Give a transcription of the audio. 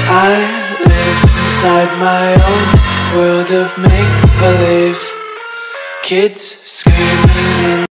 I live inside my own world of make-believe. Kids screaming in